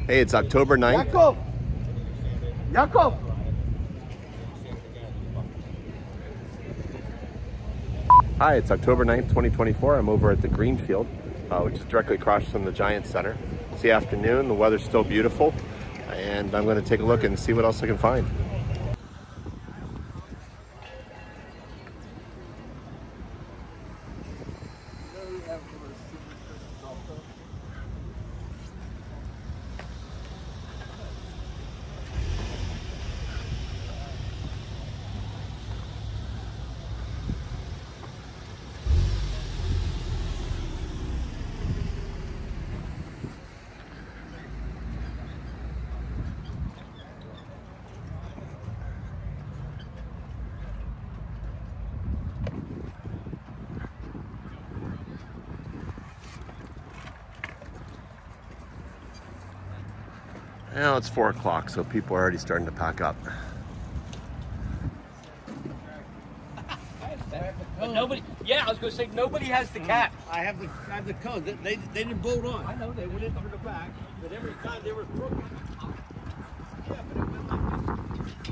Hey, it's October 9th. Yakov! Yakov! Hi, it's October 9th, 2024. I'm over at the Greenfield, which is directly across from the Giant Center. It's the afternoon, the weather's still beautiful, and I'm going to take a look and see what else I can find. Now it's 4 o'clock, so people are already starting to pack up. But nobody, yeah, I was going to say, nobody has the cap. I have the code. They didn't bolt on. I know, they went in through the back, but every time they were crooked. Yeah, but it went like this.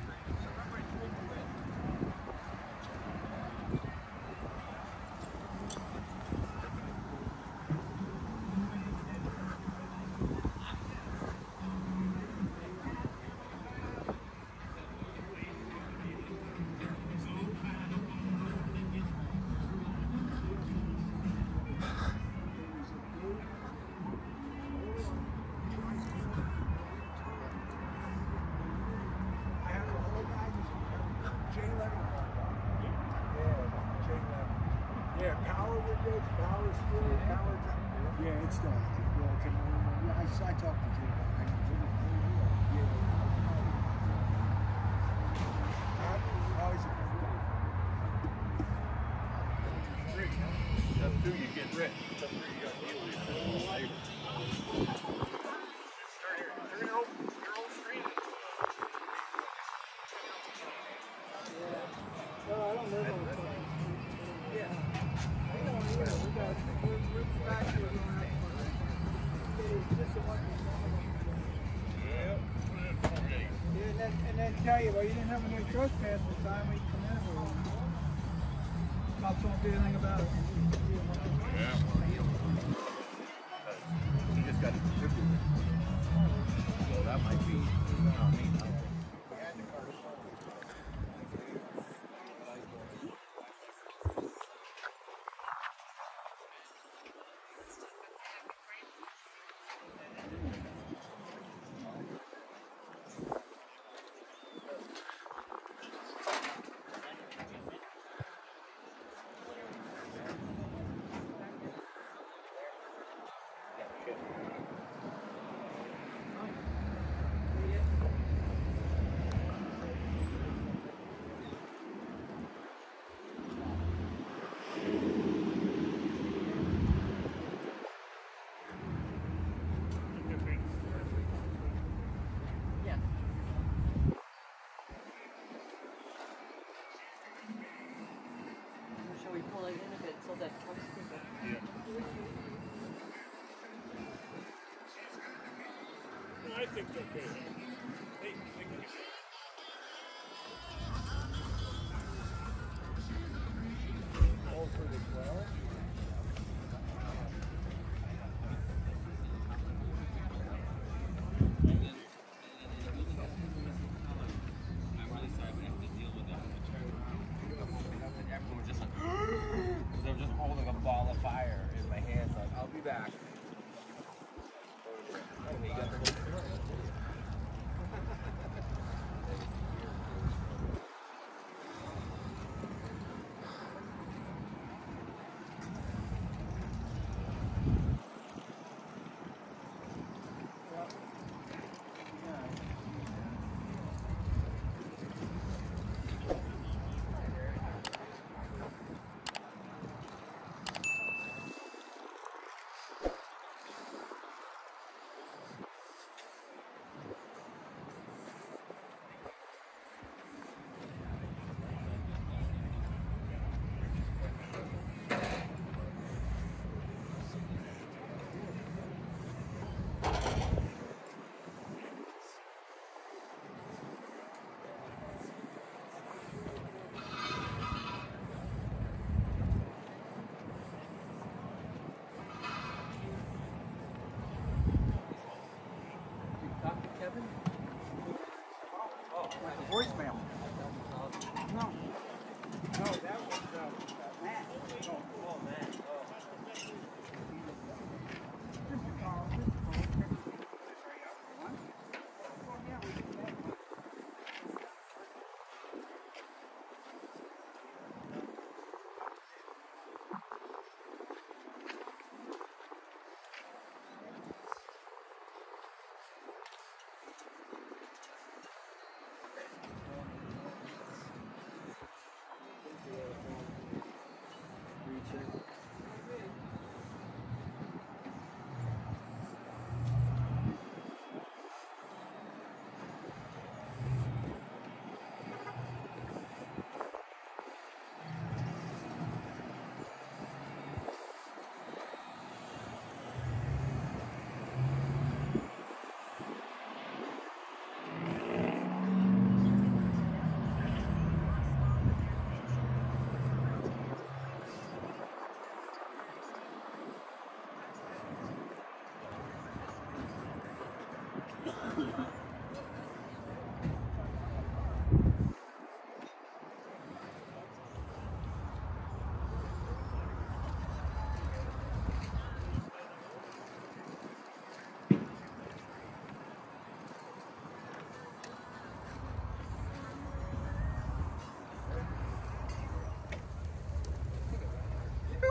Yeah, power windows, power steering, power. Yeah, it's done. Yeah, I talked to Jay. How is it? Step 2, you get rich. Step 3, you got to deal with it. Turn your whole screen. No, I don't live on the phone. Yeah. I don't either. We're back here going up. Yeah, and then tell you, well, you didn't have any trespass this time we come in for one. Cops won't do anything about it. Yeah. He just got distributed. So that might be, Shall we pull it in a bit so that comes quicker? yeah. I think it's okay. Hey, All for the 12. Everyone was just like, because they were just holding a ball of fire in my hands, like, I'll be back. And you got the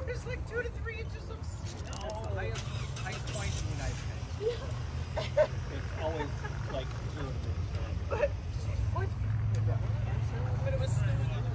There's like 2 to 3 inches of snow. That's the highest point in the United States. It's always like 0 degrees. But what? But it was snowing.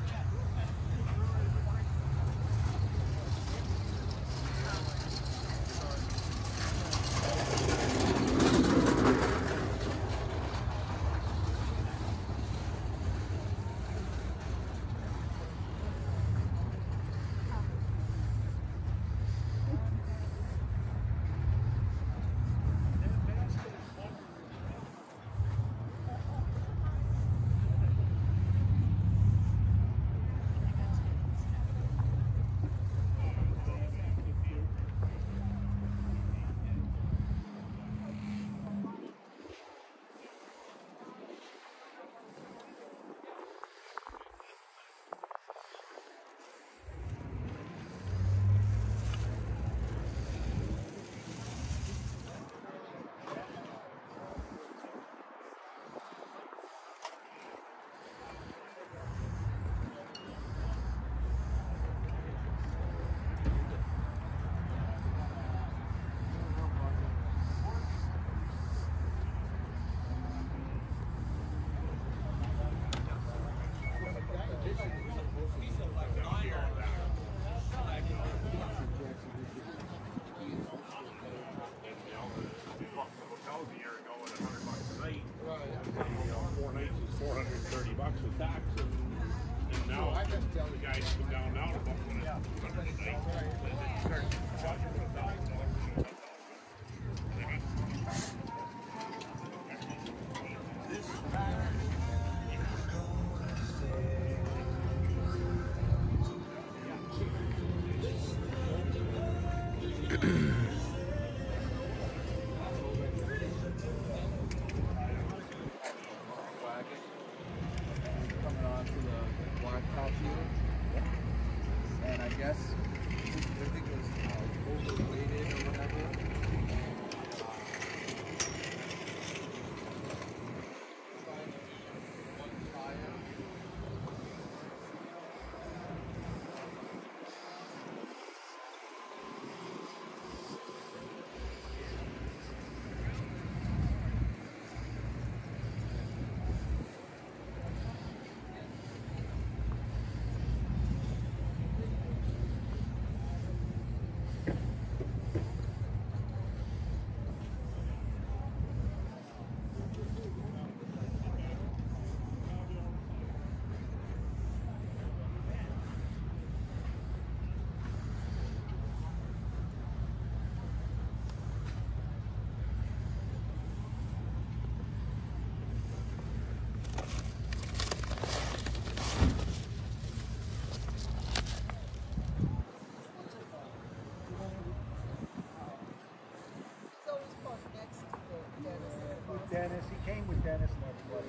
Dennis, he came with Dennis and everybody.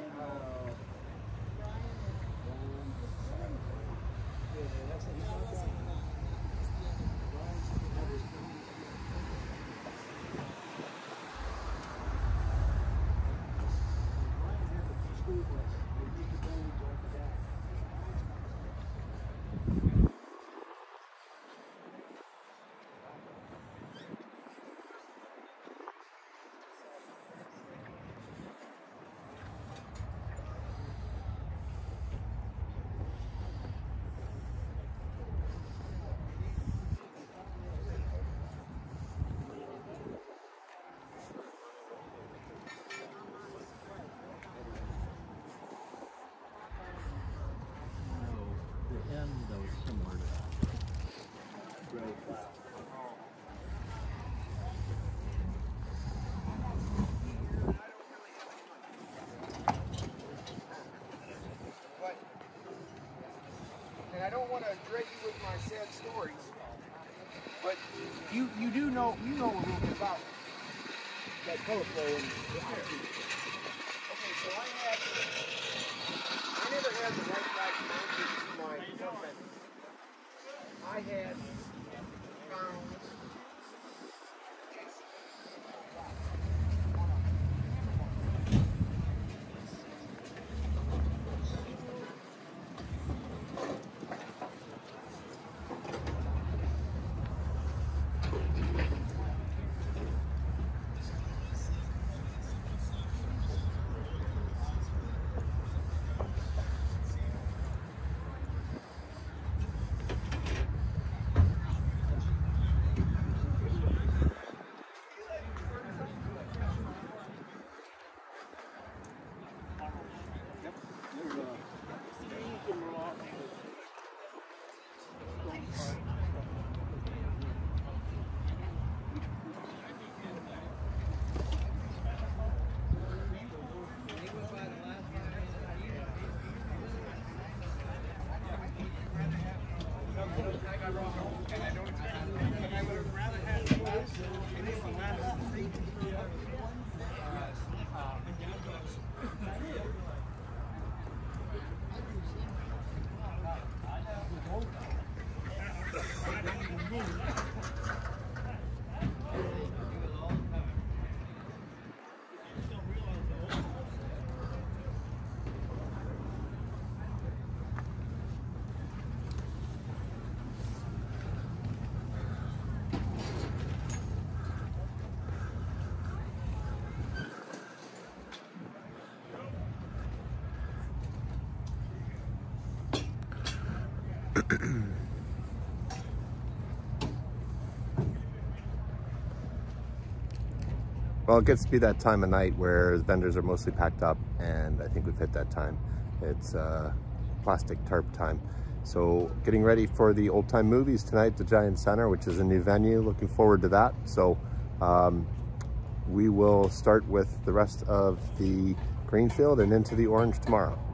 And I don't want to drag you with my sad stories, but you know a little bit about that color flow in the house. Okay, so I never had the white black mounted to my front. I had found Well, it gets to be that time of night where vendors are mostly packed up, and I think we've hit that time. It's plastic tarp time. So getting ready for the old time movies tonight at the Giant Center, which is a new venue. Looking forward to that. So we will start with the rest of the Greenfield and into the Orange tomorrow.